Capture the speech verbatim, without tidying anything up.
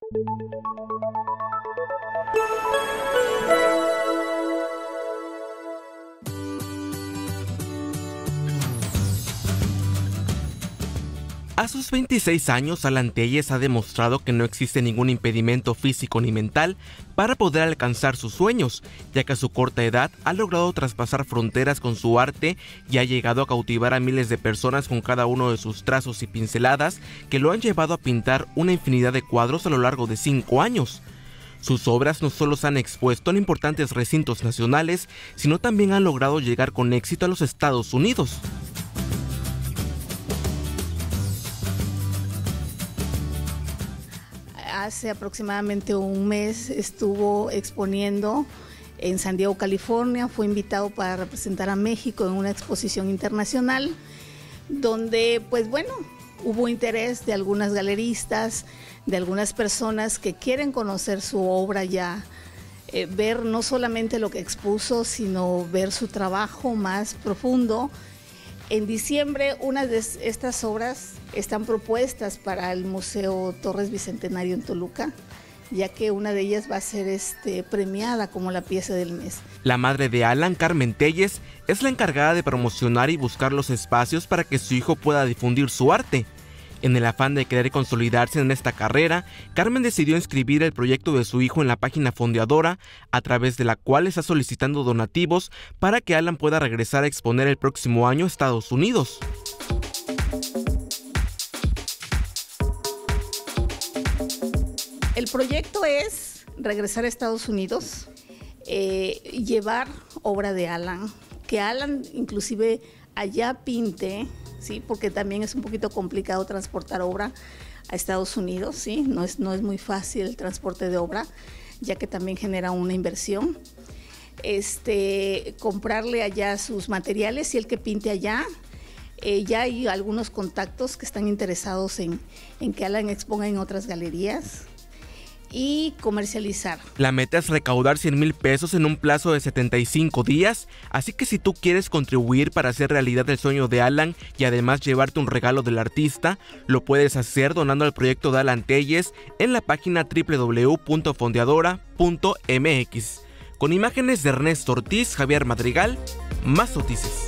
A sus veintiséis años, Alan Telles ha demostrado que no existe ningún impedimento físico ni mental para poder alcanzar sus sueños, ya que a su corta edad ha logrado traspasar fronteras con su arte y ha llegado a cautivar a miles de personas con cada uno de sus trazos y pinceladas que lo han llevado a pintar una infinidad de cuadros a lo largo de cinco años. Sus obras no solo se han expuesto en importantes recintos nacionales, sino también han logrado llegar con éxito a los Estados Unidos. Hace aproximadamente un mes estuvo exponiendo en San Diego, California. Fue invitado para representar a México en una exposición internacional donde, pues bueno, hubo interés de algunas galeristas, de algunas personas que quieren conocer su obra ya, eh, ver no solamente lo que expuso, sino ver su trabajo más profundo. En diciembre, una de estas obras están propuestas para el Museo Torres Bicentenario en Toluca, ya que una de ellas va a ser este, premiada como la pieza del mes. La madre de Alan, Carmen Telles, es la encargada de promocionar y buscar los espacios para que su hijo pueda difundir su arte. En el afán de querer consolidarse en esta carrera, Carmen decidió inscribir el proyecto de su hijo en la página Fondeadora, a través de la cual está solicitando donativos para que Alan pueda regresar a exponer el próximo año a Estados Unidos. El proyecto es regresar a Estados Unidos, eh, llevar obra de Alan, que Alan inclusive allá pinte, ¿sí? Porque también es un poquito complicado transportar obra a Estados Unidos, ¿sí? No es, no es muy fácil el transporte de obra, ya que también genera una inversión. Este, comprarle allá sus materiales y el que pinte allá. Eh, ya hay algunos contactos que están interesados en, en que Alan exponga en otras galerías y comercializar. La meta es recaudar cien mil pesos en un plazo de setenta y cinco días, así que si tú quieres contribuir para hacer realidad el sueño de Alan y además llevarte un regalo del artista, lo puedes hacer donando al proyecto de Alan Telles en la página doble u doble u doble u punto fondeadora punto m x. Con imágenes de Ernesto Ortiz, Javier Madrigal, Más Noticias.